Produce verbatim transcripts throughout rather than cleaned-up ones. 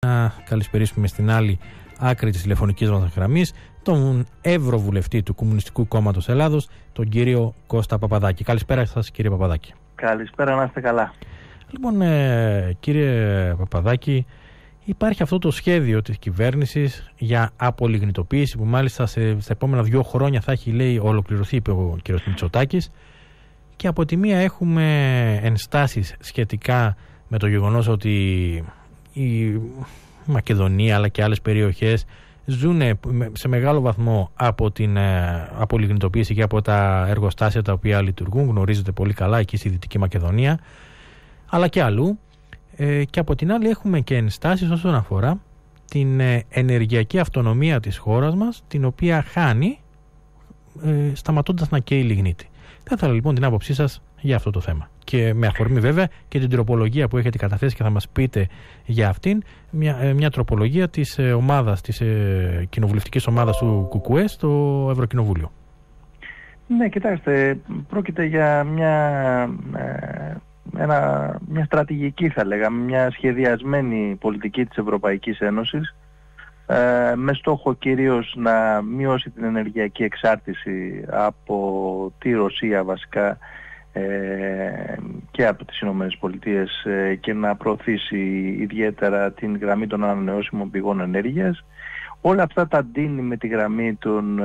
Να καλησπερίσουμε στην άλλη άκρη της τηλεφωνικής μας γραμμής τον Ευρωβουλευτή του Κομμουνιστικού Κόμματος Ελλάδος, τον κύριο Κώστα Παπαδάκη. Καλησπέρα σας, κύριε Παπαδάκη. Καλησπέρα, να είστε καλά. Λοιπόν, ε, κύριε Παπαδάκη, υπάρχει αυτό το σχέδιο της κυβέρνησης για απολιγνητοποίηση που μάλιστα σε, στα επόμενα δύο χρόνια θα έχει, λέει, ολοκληρωθεί, είπε ο κύριος Μητσοτάκης, και από τη μία έχουμε ενστάσεις σχετικά με το γεγονός ότι η Μακεδονία αλλά και άλλες περιοχές ζουν σε μεγάλο βαθμό από την απολιγνητοποίηση και από τα εργοστάσια τα οποία λειτουργούν, γνωρίζετε πολύ καλά εκεί στη Δυτική Μακεδονία αλλά και αλλού, ε, και από την άλλη έχουμε και ενστάσεις όσον αφορά την ε, ενεργειακή αυτονομία της χώρας μας, την οποία χάνει ε, σταματώντας να καίει λιγνίτη. Θα ήθελα λοιπόν την άποψή σας για αυτό το θέμα. Και με αφορμή βέβαια και την τροπολογία που έχετε καταθέσει και θα μας πείτε για αυτήν, μια, μια τροπολογία της ομάδας, της ε, κοινοβουλευτικής ομάδας του ΚΚΕ στο Ευρωκοινοβούλιο. Ναι, κοιτάξτε, πρόκειται για μια, ε, ένα, μια στρατηγική, θα λέγαμε, μια σχεδιασμένη πολιτική της Ευρωπαϊκής Ένωσης, ε, με στόχο κυρίως να μειώσει την ενεργειακή εξάρτηση από τη Ρωσία βασικά και από τις Ηνωμένες Πολιτείες και να προωθήσει ιδιαίτερα την γραμμή των ανανεώσιμων πηγών ενέργειας. Όλα αυτά τα ντύνει με τη γραμμή, των,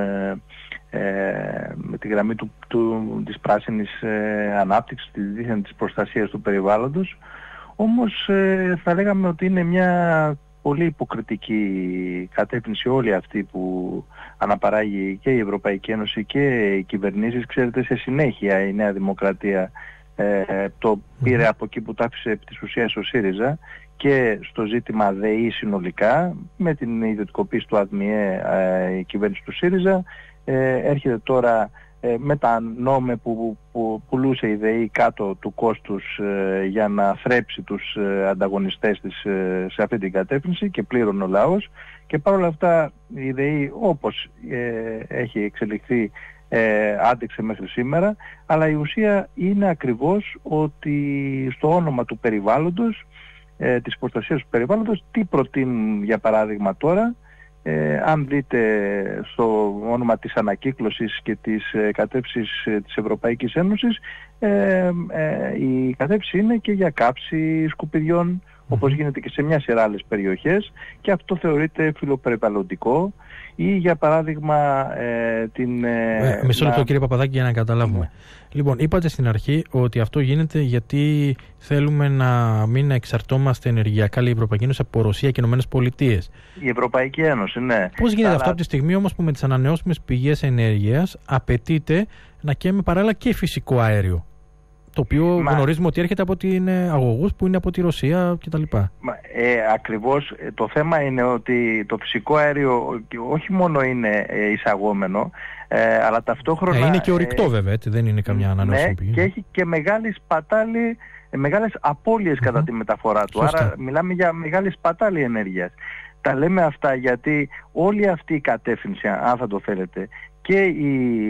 με τη γραμμή του, του, της πράσινης ανάπτυξης, της δίθεν της προστασίας του περιβάλλοντος. Όμως θα λέγαμε ότι είναι μια πολύ υποκριτική κατεύθυνση όλη αυτή που αναπαράγει και η Ευρωπαϊκή Ένωση και οι κυβερνήσεις. Ξέρετε, σε συνέχεια η Νέα Δημοκρατία ε, το πήρε από εκεί που τα άφησε επί της ουσίας ο ΣΥΡΙΖΑ και στο ζήτημα ΔΕΗ συνολικά, με την ιδιωτικοποίηση του ΑΔΜΙΕ ε, η κυβέρνηση του ΣΥΡΙΖΑ ε, έρχεται τώρα ε, με τα νόμε που, που, που πουλούσε η ΔΕΗ κάτω του κόστους ε, για να θρέψει τους ε, ανταγωνιστές της ε, σε αυτή την κατεύθυνση και πλήρωνε ο λαός. Και παρόλα αυτά η ΔΕΗ όπως ε, έχει εξελιχθεί ε, άντεξε μέχρι σήμερα, αλλά η ουσία είναι ακριβώς ότι στο όνομα του περιβάλλοντος, ε, της προστασίας του περιβάλλοντος, τι προτείνουν για παράδειγμα τώρα, ε, αν δείτε στο όνομα της ανακύκλωσης και της ε, κατεύθυνσης ε, της Ευρωπαϊκής Ένωσης, ε, ε, η κατεύθυνση είναι και για κάψη σκουπιδιών, όπως γίνεται και σε μια σειρά άλλες περιοχές, και αυτό θεωρείται φιλοπεριβαλλοντικό. Ή για παράδειγμα ε, την... Ε, μισό λεπτό, να... κύριε Παπαδάκη, για να καταλάβουμε. Mm. Λοιπόν, είπατε στην αρχή ότι αυτό γίνεται γιατί θέλουμε να μην εξαρτώμαστε ενεργειακά, λέει η Ευρωπαϊκή Ένωση, από Ρωσία και Ηνωμένες Πολιτείες. Η Ευρωπαϊκή Ένωση, ναι. Πώς γίνεται Αλλά... αυτό από τη στιγμή όμως που με τις ανανεώσιμες πηγές ενέργειας απαιτείται να καίμε παράλληλα και φυσικό αέριο, το οποίο Μα... γνωρίζουμε ότι έρχεται από την αγωγούς που είναι από τη Ρωσία κτλ. Ε, ακριβώς το θέμα είναι ότι το φυσικό αέριο όχι μόνο είναι εισαγόμενο, ε, αλλά ταυτόχρονα... Ε, είναι και ορυκτό ε, βέβαια, έτσι, δεν είναι καμιά ανανεώσιμη ναι, πηγή. Και έχει και μεγάλη σπατάλη, μεγάλες απώλειες mm-hmm. κατά τη μεταφορά του. Σωστά. Άρα μιλάμε για μεγάλη σπατάλη ενέργειας. Τα λέμε αυτά γιατί όλη αυτή η κατεύθυνση, αν θα το θέλετε, και, η,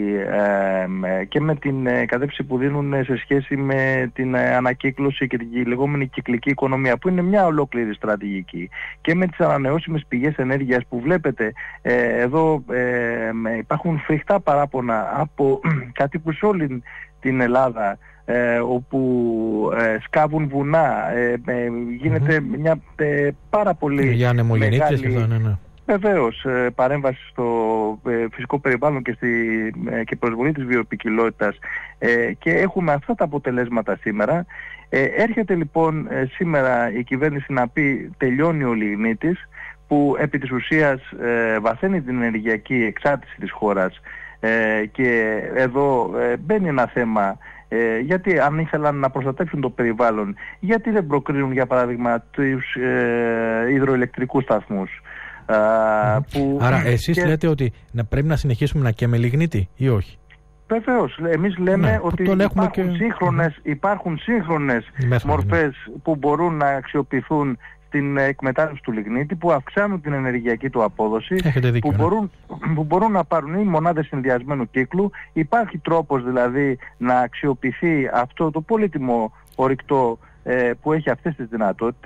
ε, και με την κατεύθυνση που δίνουν σε σχέση με την ανακύκλωση και την λεγόμενη κυκλική οικονομία, που είναι μια ολόκληρη στρατηγική, και με τις ανανεώσιμες πηγές ενέργειας που βλέπετε ε, εδώ ε, υπάρχουν φρικτά παράπονα από κατοίκους σε όλη την Ελλάδα, Ε, όπου ε, σκάβουν βουνά, ε, ε, γίνεται mm-hmm. μια ε, πάρα πολύ για μεγάλη... και αυτό, ναι, ναι. Βεβαίως, ε, παρέμβαση στο ε, φυσικό περιβάλλον και, στη, ε, και προσβολή της βιοποικιλότητας, ε, και έχουμε αυτά τα αποτελέσματα σήμερα. Ε, έρχεται λοιπόν ε, σήμερα η κυβέρνηση να πει τελειώνει ο λιγνίτης, που επί της ουσίας ε, βαθαίνει την ενεργειακή εξάρτηση της χώρας, ε, και εδώ ε, μπαίνει ένα θέμα. Ε, γιατί αν ήθελαν να προστατεύσουν το περιβάλλον, γιατί δεν προκρίνουν για παράδειγμα τους ε, υδροηλεκτρικούς σταθμούς. Ε, που Άρα εσείς και... λέτε ότι να πρέπει να συνεχίσουμε να καίμε λιγνίτη ή όχι? Βεβαίως. Εμείς λέμε ναι, ότι υπάρχουν, και... σύγχρονες, υπάρχουν σύγχρονες μορφές ναι. που μπορούν να αξιοποιηθούν στην εκμετάλλευση του λιγνίτη, που αυξάνουν την ενεργειακή του απόδοση, δίκιο, που, ναι. μπορούν, που μπορούν να πάρουν οι μονάδες συνδυασμένου κύκλου. Υπάρχει τρόπος δηλαδή να αξιοποιηθεί αυτό το πολύτιμο ορυκτό ε, που έχει αυτές τις δυνατότητες,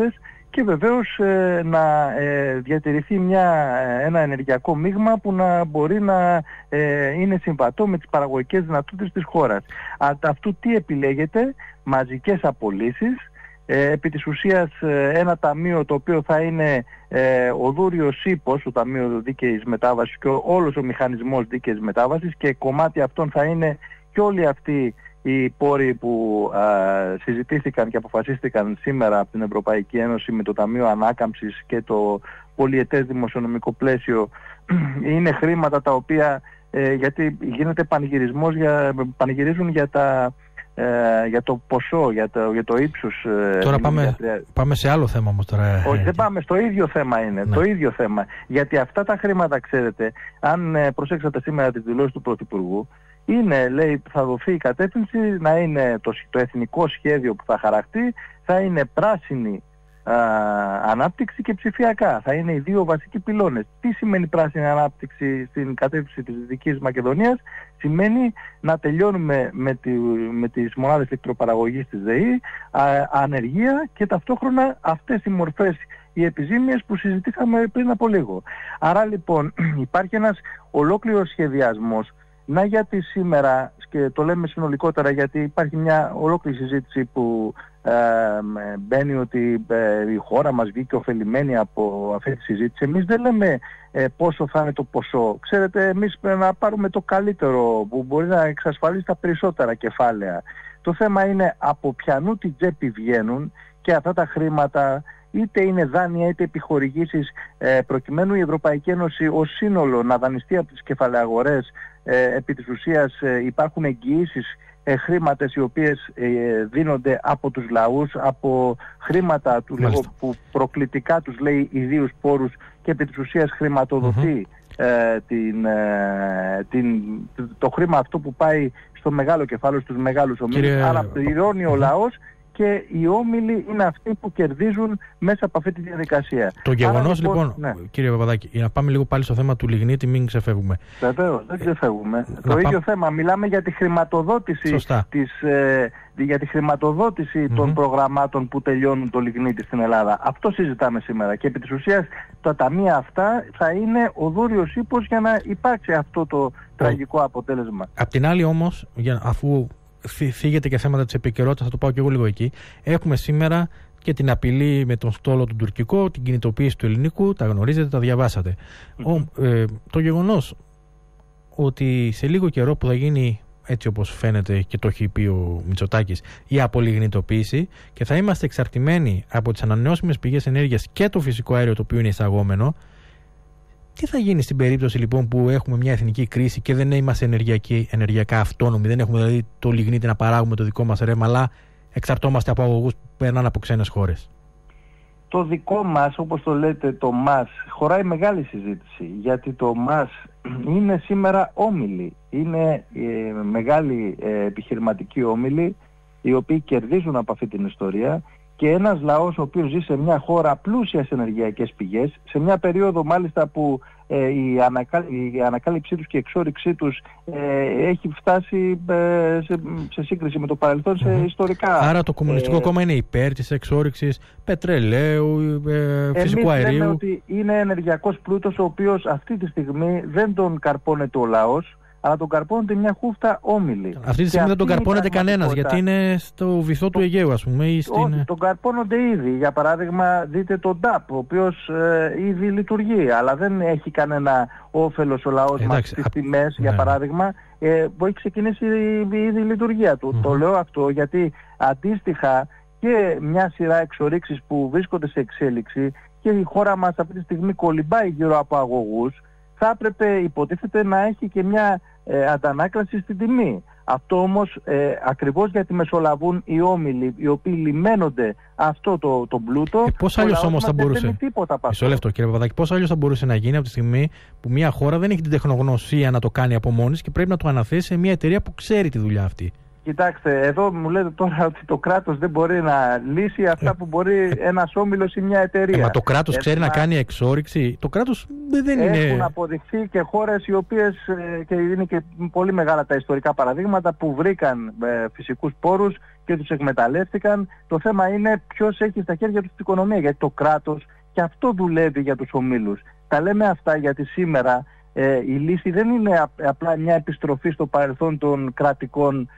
και βεβαίως ε, να ε, διατηρηθεί μια, ένα ενεργειακό μείγμα που να μπορεί να ε, είναι συμβατό με τις παραγωγικές δυνατότητες της χώρας. Από αυτού τι επιλέγεται? Μαζικές απολύσεις, ε, επί της ουσίας ε, ένα ταμείο το οποίο θα είναι ε, ο δούριος ύπος, το Ταμείο Δίκαιης Μετάβασης και όλος ο μηχανισμός δίκαιης μετάβασης, και κομμάτι αυτών θα είναι και όλοι αυτοί οι πόροι που α, συζητήθηκαν και αποφασίστηκαν σήμερα από την Ευρωπαϊκή Ένωση με το Ταμείο Ανάκαμψης και το πολυετές δημοσιονομικό πλαίσιο. Είναι χρήματα τα οποία, ε, γιατί γίνεται πανηγυρισμός για, πανηγυρίζουν για, τα, ε, για το ποσό, για το, για το ύψος. Ε, τώρα πάμε, για... πάμε σε άλλο θέμα όμως τώρα. Όχι, δεν πάμε, στο ίδιο θέμα είναι, ναι. Το ίδιο θέμα. Γιατί αυτά τα χρήματα, ξέρετε, αν ε, προσέξατε σήμερα τις δηλώσεις του Πρωθυπουργού, είναι, λέει, θα δοθεί η κατεύθυνση να είναι το, το εθνικό σχέδιο που θα χαραχτεί, θα είναι πράσινη α, ανάπτυξη και ψηφιακά. Θα είναι οι δύο βασικοί πυλώνες. Τι σημαίνει πράσινη ανάπτυξη στην κατεύθυνση της Δυτικής Μακεδονίας? Σημαίνει να τελειώνουμε με, τη, με τις μονάδες ηλεκτροπαραγωγής της ΔΕΗ, α, ανεργία και ταυτόχρονα αυτές οι μορφές, οι επιζήμιες που συζητήσαμε πριν από λίγο. Άρα λοιπόν υπάρχει ένας ολόκληρος σχεδιασμός. Να γιατί σήμερα, και το λέμε συνολικότερα γιατί υπάρχει μια ολόκληρη συζήτηση που ε, μπαίνει ότι ε, η χώρα μας βγήκε ωφελημένη από αυτή τη συζήτηση. Εμείς δεν λέμε ε, πόσο θα είναι το ποσό. Ξέρετε, εμείς να πάρουμε το καλύτερο που μπορεί να εξασφαλίσει τα περισσότερα κεφάλαια. Το θέμα είναι από ποιανού την τσέπη βγαίνουν και αυτά τα χρήματα, είτε είναι δάνεια είτε επιχορηγήσεις, ε, προκειμένου η Ευρωπαϊκή Ένωση ως σύνολο να δανειστεί από τις κεφαλαιαγορές. Ε, επί της ουσίας ε, υπάρχουν εγγυήσεις, ε, χρήματες οι οποίες ε, δίνονται από τους λαούς, από χρήματα του, λέγω, που προκλητικά τους λέει ιδίους πόρους, και επί της ουσίας χρηματοδοτεί mm-hmm. ε, την, ε, την, το χρήμα αυτό που πάει στο μεγάλο κεφάλαιο, στους μεγάλους ομίλους. Κύριε... Άρα πληρώνει ο λαός και οι όμιλοι είναι αυτοί που κερδίζουν μέσα από αυτή τη διαδικασία. Το γεγονός λοιπόν, λοιπόν ναι. Κύριε Παπαδάκη, για να πάμε λίγο πάλι στο θέμα του λιγνίτη, μην ξεφεύγουμε. Βεβαίως, δεν ξεφεύγουμε. Να το πά... ίδιο θέμα. Μιλάμε για τη χρηματοδότηση, της, ε, για τη χρηματοδότηση mm-hmm. των προγραμμάτων που τελειώνουν το λιγνίτη στην Ελλάδα. Αυτό συζητάμε σήμερα. Και επί της ουσίας τα ταμεία αυτά θα είναι ο δούριος ύπος για να υπάρξει αυτό το oh. τραγικό αποτέλεσμα. Απ' την άλλη όμως, για, αφού φύγεται και θέματα της επικαιρότητας, θα το πάω και εγώ λίγο εκεί. Έχουμε σήμερα και την απειλή με τον στόλο του τουρκικό, την κινητοποίηση του ελληνικού, τα γνωρίζετε, τα διαβάσατε. Mm-hmm. Ο, ε, το γεγονός ότι σε λίγο καιρό που θα γίνει, έτσι όπως φαίνεται και το έχει πει ο Μητσοτάκης, η απολιγνητοποίηση και θα είμαστε εξαρτημένοι από τις ανανεώσιμες πηγές ενέργειας και το φυσικό αέριο το οποίο είναι εισαγόμενο, τι θα γίνει στην περίπτωση λοιπόν που έχουμε μια εθνική κρίση και δεν είμαστε ενεργειακά αυτόνομοι, δεν έχουμε δηλαδή το λιγνίτη να παράγουμε το δικό μας ρεύμα, αλλά εξαρτώμαστε από αγωγούς που περνάνε από ξένες χώρες? Το δικό μας, όπως το λέτε, το μας, χωράει μεγάλη συζήτηση, γιατί το μας είναι σήμερα όμιλοι. Είναι ε, μεγάλοι ε, επιχειρηματικοί όμιλοι, οι οποίοι κερδίζουν από αυτή την ιστορία, και ένας λαός ο οποίος ζει σε μια χώρα πλούσια σε ενεργειακές πηγές, σε μια περίοδο μάλιστα που ε, η, ανακά, η ανακάλυψή τους και η εξόρυξή τους ε, έχει φτάσει ε, σε, σε σύγκριση με το παρελθόν σε mm-hmm. ιστορικά. Άρα το Κομμουνιστικό ε, Κόμμα είναι υπέρ της εξόρυξης πετρελαίου, ε, φυσικού αερίου. Εμείς λέμε ότι είναι ενεργειακός πλούτος ο οποίος αυτή τη στιγμή δεν τον καρπώνεται ο λαός, αλλά τον καρπώνεται μια χούφτα όμιλη. Αυτή τη στιγμή δεν τον καρπώνεται κανένας, γιατί είναι στο βυθό του Αιγαίου, ας πούμε. Ή στην... Όχι, τον καρπώνονται ήδη. Για παράδειγμα, δείτε τον ντάπ, ο οποίος ε, ήδη λειτουργεί, αλλά δεν έχει κανένα όφελος ο λαός μας στις α... τιμές, ναι. Για παράδειγμα, ε, που έχει ξεκινήσει ήδη η λειτουργία του. Mm-hmm. Το λέω αυτό γιατί αντίστοιχα και μια σειρά εξορίξεις που βρίσκονται σε εξέλιξη και η χώρα μας αυτή τη στιγμή κολυμπάει γύρω από αγωγούς, θα έπρεπε υποτίθεται να έχει και μια ε, αντανάκλαση στην τιμή. Αυτό όμως ε, ακριβώς γιατί μεσολαβούν οι όμιλοι οι οποίοι λιμένονται αυτό το, το πλούτο. Ε, πώς αλλιώς όμως θα μπορούσε. Μισό λεπτό κύριε Παπαδάκη, πώς αλλιώς θα μπορούσε να γίνει από τη στιγμή που μια χώρα δεν έχει την τεχνογνωσία να το κάνει από μόνη και πρέπει να το αναθέσει σε μια εταιρεία που ξέρει τη δουλειά αυτή? Κοιτάξτε, εδώ μου λέτε τώρα ότι το κράτος δεν μπορεί να λύσει αυτά που μπορεί ένας όμιλος ή μια εταιρεία. Ε, μα το κράτος Έτσι, ξέρει μα... να κάνει εξόρυξη. Το κράτος δεν είναι... Έχουν αποδειχθεί και χώρες οι οποίες, και είναι και πολύ μεγάλα τα ιστορικά παραδείγματα, που βρήκαν ε, φυσικούς πόρους και τους εκμεταλλεύτηκαν. Το θέμα είναι ποιος έχει στα χέρια του την οικονομία, γιατί το κράτος και αυτό δουλεύει για τους ομίλους. Τα λέμε αυτά γιατί σήμερα ε, η λύση δεν είναι απλά μια επιστροφή στο παρελθόν των κρατικών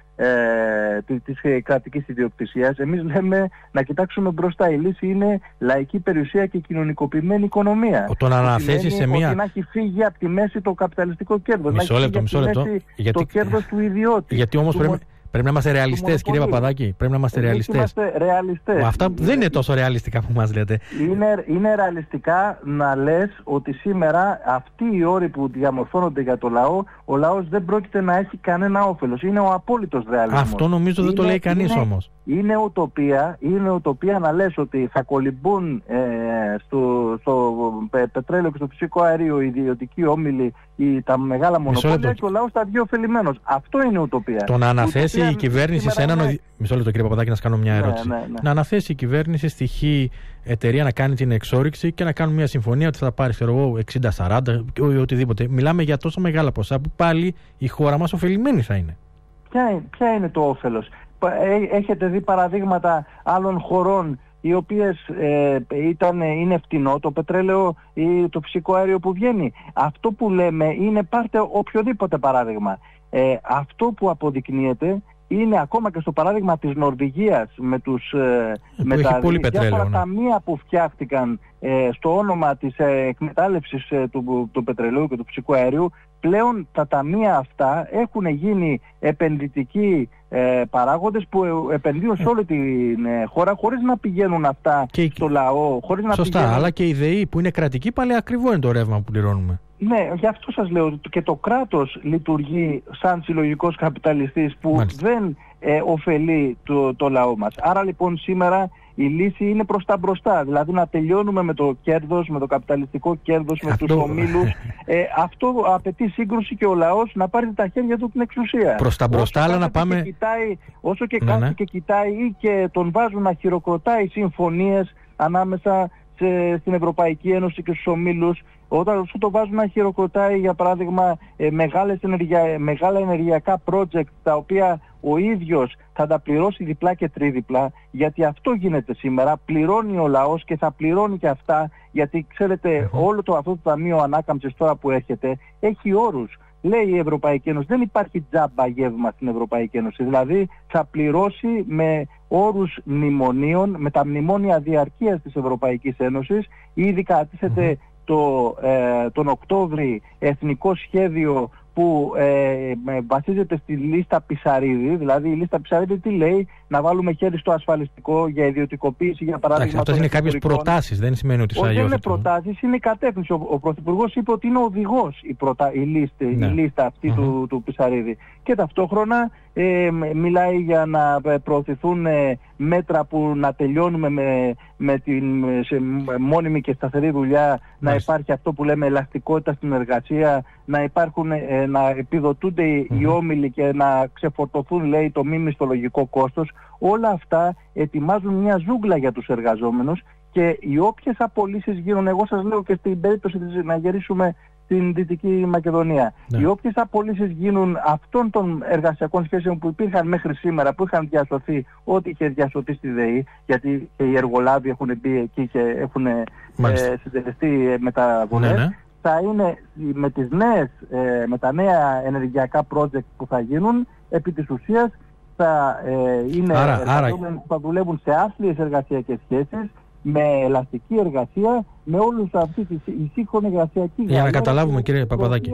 Ε, της κρατικής ιδιοκτησίας. Εμείς λέμε να κοιτάξουμε μπροστά. Η λύση είναι λαϊκή περιουσία και κοινωνικοποιημένη οικονομία. Το να αναθέσει σε μια... Ότι να έχει φύγει από τη μέση το καπιταλιστικό κέρδος. Μισό να λεπτό, μισό λεπτό. Γιατί... το κέρδος του ιδιώτη. Γιατί όμως του... πρέπει... Πρέπει να είμαστε ρεαλιστές, κύριε Παπαδάκη. Πρέπει να είμαστε ρεαλιστές. Είμαστε ρεαλιστές. Αυτά δεν είναι τόσο ρεαλιστικά που μας λέτε. Είναι, είναι ρεαλιστικά να λες ότι σήμερα αυτοί οι όροι που διαμορφώνονται για το λαό, ο λαός δεν πρόκειται να έχει κανένα όφελος. Είναι ο απόλυτος ρεαλισμός. Αυτό νομίζω δεν είναι, το λέει κανείς είναι, όμως. Είναι ουτοπία, είναι ουτοπία να λες ότι θα κολυμπούν ε, στο, στο πε, πετρέλαιο και στο φυσικό αέριο οι ιδιωτικοί όμιλοι ή τα μεγάλα μονοπόλια και ο λαός θα βγει ωφελημένος. Αυτό είναι ουτοπία. Το να αναθέσει η κυβέρνηση σε έναν... Είναι... Μισό λεπτό, κύριε Παπαδάκη, να σας κάνω μια ερώτηση. Ναι, ναι, ναι. Να αναθέσει η κυβέρνηση στη χ εταιρεία να κάνει την εξόρυξη και να κάνουν μια συμφωνία ότι θα πάρει, ξέρω εγώ, εξήντα σαράντα ή οτιδήποτε. Μιλάμε για τόσο μεγάλα ποσά που πάλι η χώρα μας ωφελημένη θα είναι. Ποια, ποια είναι το όφελος? Έχετε δει παραδείγματα άλλων χωρών οι οποίες ε, ήταν, είναι φτηνό το πετρέλαιο ή το φυσικό αέριο που βγαίνει? Αυτό που λέμε είναι, πάρτε οποιοδήποτε παράδειγμα. Ε, αυτό που αποδεικνύεται είναι ακόμα και στο παράδειγμα της Νορβηγίας με, τους, ε, με τα διάφορα ναι. ταμεία που φτιάχτηκαν ε, στο όνομα της ε, εκμετάλλευσης ε, του, του πετρελαίου και του φυσικού αερίου. Πλέον τα ταμεία αυτά έχουν γίνει επενδυτικοί ε, παράγοντες που επενδύουν σε όλη την ε, χώρα χωρίς να πηγαίνουν αυτά και στο λαό. Χωρίς να σωστά, πηγαίνουν... αλλά και η ΔΕΗ που είναι κρατική πάλι ακριβό είναι το ρεύμα που πληρώνουμε. Ναι, γι' αυτό σας λέω ότι και το κράτος λειτουργεί σαν συλλογικός καπιταλιστής που Μάλιστα. δεν ε, ωφελεί το, το λαό μας. Άρα λοιπόν σήμερα η λύση είναι προς τα μπροστά, δηλαδή να τελειώνουμε με το κέρδος, με το καπιταλιστικό κέρδος, με αυτό... τους ομίλους. Ε, αυτό απαιτεί σύγκρουση και ο λαός να πάρει τα χέρια του την εξουσία. Προς τα μπροστά, αλλά να πάμε... Και κοιτάει, όσο και ναι, κάθεται ναι. και κοιτάει ή και τον βάζουν να χειροκροτάει συμφωνίες ανάμεσα σε, στην Ευρωπαϊκή Ένωση και στους ομίλους, όταν σου το βάζουν να χειροκροτάει για παράδειγμα ε, μεγάλες ενεργεια, μεγάλα ενεργειακά project τα οποία ο ίδιος θα τα πληρώσει διπλά και τρίδιπλα, γιατί αυτό γίνεται σήμερα, πληρώνει ο λαός και θα πληρώνει και αυτά, γιατί ξέρετε mm-hmm. όλο το, αυτό το Ταμείο Ανάκαμψης τώρα που έρχεται έχει όρους. Λέει η Ευρωπαϊκή Ένωση, δεν υπάρχει τζάμπα γεύμα στην Ευρωπαϊκή Ένωση, δηλαδή θα πληρώσει με όρους μνημονίων, με τα μνημόνια διαρκείας της Ευρωπαϊκής Ένωσης. Ήδη κατατίθεται mm-hmm. το, ε, τον Οκτώβρη εθνικό σχέδιο που ε, βασίζεται στη λίστα Πισαρίδη. Δηλαδή η λίστα Πισαρίδη τι λέει? Να βάλουμε χέρι στο ασφαλιστικό για ιδιωτικοποίηση, για παράδειγμα. Αυτές είναι κάποιες προτάσεις, δεν σημαίνει ότι θα. Όχι, δεν είναι προτάσεις, είναι κατεύθυνση. Ο, ο Πρωθυπουργός είπε ότι είναι οδηγός η, προτα... η, λίστα, ναι. η λίστα αυτή mm-hmm. του, του Πισαρίδη. Και ταυτόχρονα ε, μιλάει για να προωθηθούν ε, μέτρα που να τελειώνουμε με, με την σε μόνιμη και σταθερή δουλειά, mm-hmm. να υπάρχει αυτό που λέμε ελαστικότητα στην εργασία, να υπάρχουν, ε, να επιδοτούνται mm-hmm. οι όμιλοι και να ξεφορτωθούν, λέει, το μη μισθολογικό κόστος. Όλα αυτά ετοιμάζουν μια ζούγκλα για τους εργαζόμενους και οι όποιες απολύσεις γίνουν, εγώ σας λέω και στην περίπτωση της, να γυρίσουμε στην Δυτική Μακεδονία, ναι. οι όποιες απολύσεις γίνουν αυτών των εργασιακών σχέσεων που υπήρχαν μέχρι σήμερα, που είχαν διασωθεί, ό,τι είχε διασωθεί στη ΔΕΗ, γιατί και οι εργολάβοι έχουν μπει εκεί και έχουν ε, συντελεστεί μεταβολές, ναι, ναι. θα είναι με, τις νέες, ε, με τα νέα ενεργειακά project που θα γίνουν, επί της ουσίας θα ε, είναι άρα, εργαζόμενοι άρα... που θα δουλεύουν σε άθλιες εργασιακές σχέσεις, με ελαστική εργασία, με όλους αυτή τη σύγχρονη εργασιακή. Για να καταλάβουμε, κύριε Παπαδάκη,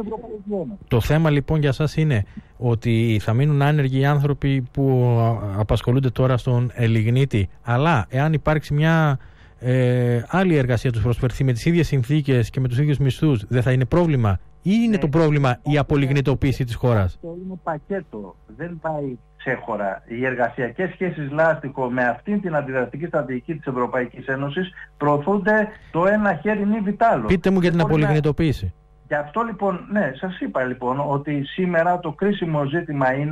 το θέμα λοιπόν για σας είναι ότι θα μείνουν άνεργοι οι άνθρωποι που απασχολούνται τώρα στον Ελιγνίτη, αλλά εάν υπάρξει μια ε, άλλη εργασία τους προσφερθεί με τις ίδιες συνθήκες και με τους ίδιους μισθούς, δεν θα είναι πρόβλημα? Ή είναι ναι, το πρόβλημα η απολιγνητοποίηση της χώρας? Αυτό είναι πακέτο, δεν πάει ξέχωρα. Οι εργασιακές σχέσεις λάστιχο με αυτήν την αντιδραστική στρατηγική της Ευρωπαϊκής Ένωσης προωθούνται το ένα χέρι νη βιτάλο. Πείτε μου για την απολιγνητοποίηση. Γι' αυτό λοιπόν, ναι, σας είπα λοιπόν ότι σήμερα το κρίσιμο ζήτημα είναι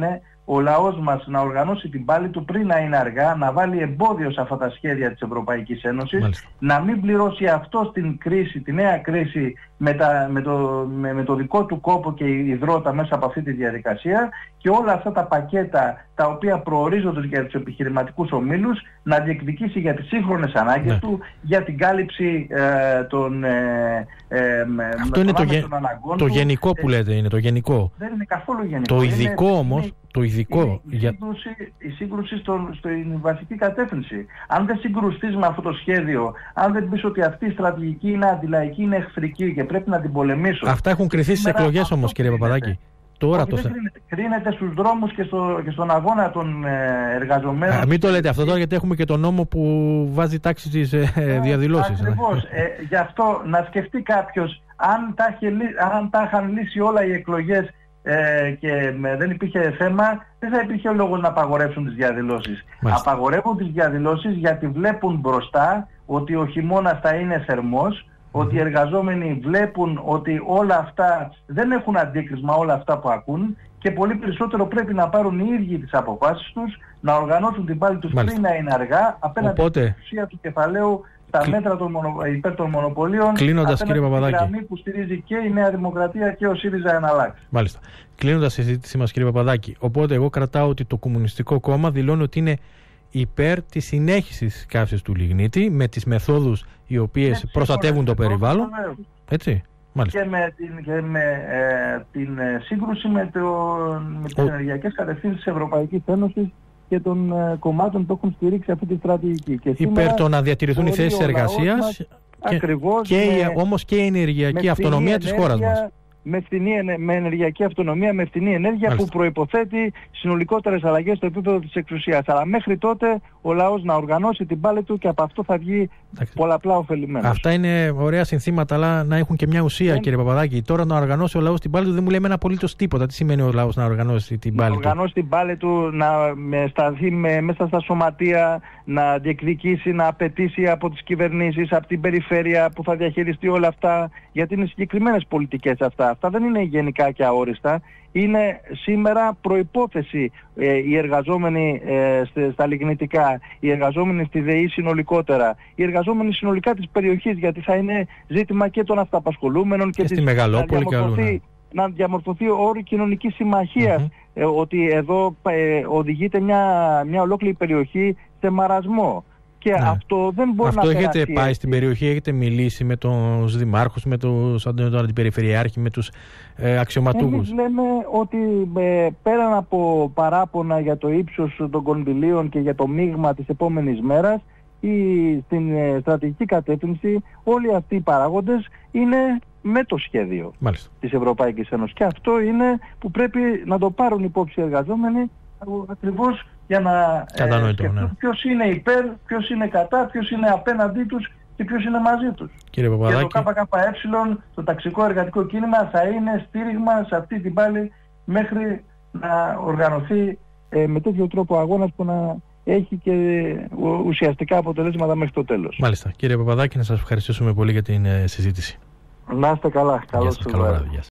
ο λαός μας να οργανώσει την πάλη του πριν να είναι αργά, να βάλει εμπόδιο σε αυτά τα σχέδια της Ευρωπαϊκής Ένωσης, Μάλιστα. να μην πληρώσει αυτό την κρίση, τη νέα κρίση με, τα, με, το, με, με το δικό του κόπο και υδρότα μέσα από αυτή τη διαδικασία, και όλα αυτά τα πακέτα τα οποία προορίζονται για τους επιχειρηματικούς ομίλους να διεκδικήσει για τις σύγχρονες ανάγκες ναι. του, για την κάλυψη ε, των, ε, ε, αυτό είναι το, γε... το γενικό που λέτε, είναι το γενικό. Δεν είναι καθόλου γενικό. Το ειδικό είναι, όμως, είναι, το ειδικό... είναι η σύγκρουση, η σύγκρουση στο, στην βασική κατεύθυνση. Αν δεν συγκρουστείς με αυτό το σχέδιο, αν δεν πεις ότι αυτή η στρατηγική είναι αντιλαϊκή, είναι εχθρική και πρέπει να την πολεμήσω. Αυτά έχουν κρυθεί στις εκλογές όμως, κύριε Παπαδάκη. Τώρα το... κρίνεται, κρίνεται στους δρόμους και, στο, και στον αγώνα των ε, εργαζομένων. Α, μην το λέτε αυτό τώρα, γιατί έχουμε και τον νόμο που βάζει τάξη στις ε, ε, διαδηλώσεις. Ακριβώς. Ε, γι' αυτό να σκεφτεί κάποιος, αν τα, είχε, αν τα είχαν λύσει όλα οι εκλογές ε, και ε, δεν υπήρχε θέμα, δεν θα υπήρχε λόγος να απαγορεύσουν τις διαδηλώσεις. Μάλιστα. Απαγορεύουν τις διαδηλώσεις γιατί βλέπουν μπροστά ότι ο χειμώνας θα είναι θερμός, ότι οι εργαζόμενοι βλέπουν ότι όλα αυτά δεν έχουν αντίκρισμα, όλα αυτά που ακούν, και πολύ περισσότερο πρέπει να πάρουν οι ίδιοι τις αποφάσεις τους, να οργανώσουν την πάλη τους Μάλιστα. πριν να είναι αργά, απέναντι Οπότε... στην εξουσία του κεφαλαίου, στα Κλ... μέτρα των μονο... υπέρ των μονοπωλίων, Κλείνοντας, κύριε Παπαδάκη, στη γραμμή που στηρίζει και η Νέα Δημοκρατία και ο ΣΥΡΙΖΑ Εναλλάξ. Μάλιστα. Κλείνοντας τη συζήτησή μας, κύριε Παπαδάκη, οπότε εγώ κρατάω ότι το Κομμουνιστικό Κόμμα δηλώνει ότι είναι υπέρ της συνέχισης της καύσης του λιγνίτη με τις μεθόδους οι οποίες έτσι, προστατεύουν το περιβάλλον. Έτσι, μάλιστα. Και με την, και με, ε, την σύγκρουση με, το, με τις Ο... ενεργειακές κατευθύνσεις της Ευρωπαϊκής Ένωσης και των ε, κομμάτων που έχουν στηρίξει αυτή τη στρατηγική. Και υπέρ το να διατηρηθούν οι θέσεις εργασίας και, και με, όμως και η ενεργειακή αυτονομία της χώρας μας. Με, φθηνή, με ενεργειακή αυτονομία, με φθηνή ενέργεια Μάλιστα. που προϋποθέτει συνολικότερες αλλαγές στο επίπεδο της εξουσίας. Αλλά μέχρι τότε ο λαός να οργανώσει την πάλη του και από αυτό θα βγει Εντάξει. πολλαπλά ωφελημένος. Αυτά είναι ωραία συνθήματα, αλλά να έχουν και μια ουσία, δεν... κύριε Παπαδάκη. Τώρα να οργανώσει ο λαός την πάλη του δεν μου λέει με ένα απολύτως τίποτα. Τι σημαίνει ο λαός να οργανώσει την πάλη του? Να οργανώσει την πάλη του, να με σταθεί με, μέσα στα σωματεία, να διεκδικήσει, να απαιτήσει από τις κυβερνήσεις, από την περιφέρεια που θα διαχειριστεί όλα αυτά, γιατί είναι συγκεκριμένες πολιτικές αυτά. Αυτά δεν είναι γενικά και αόριστα. Είναι σήμερα προϋπόθεση ε, οι εργαζόμενοι ε, στα λιγνητικά, οι εργαζόμενοι στη ΔΕΗ συνολικότερα, οι εργαζόμενοι συνολικά της περιοχής, γιατί θα είναι ζήτημα και των αυταπασχολούμενων και, και στη Μεγαλόπολη και αλλού. Ναι. Να διαμορφωθεί ο όρος κοινωνικής συμμαχίας, mm-hmm. ε, ότι εδώ ε, οδηγείται μια, μια ολόκληρη περιοχή σε μαρασμό. Και ναι. αυτό δεν μπορεί αυτό να έχετε περάσει πάει έτσι. Στην περιοχή, έχετε μιλήσει με τους δημάρχους, με τους, τον αντιπεριφερειάρχη, με τους ε, αξιωματούχους? Εμείς λέμε ότι ε, πέραν από παράπονα για το ύψος των κονδυλίων και για το μείγμα της επόμενης μέρας, ή στην ε, στρατηγική κατεύθυνση όλοι αυτοί οι παράγοντες είναι με το σχέδιο Μάλιστα. της Ευρωπαϊκής Ένωσης. Και αυτό είναι που πρέπει να το πάρουν υπόψη οι εργαζόμενοι, ακριβώς για να ε, σκεφτούν ναι. ποιος είναι υπέρ, ποιος είναι κατά, ποιος είναι απέναντί τους και ποιος είναι μαζί τους. Κύριε Παπαδάκη. Και το ΚΚΕ, το ταξικό εργατικό κίνημα, θα είναι στήριγμα σε αυτή την πάλη μέχρι να οργανωθεί ε, με τέτοιο τρόπο αγώνας που να έχει και ουσιαστικά αποτελέσματα μέχρι το τέλος. Μάλιστα. Κύριε Παπαδάκη, να σας ευχαριστήσουμε πολύ για την ε, συζήτηση. Να είστε καλά. Καλώς καλό βράδυ.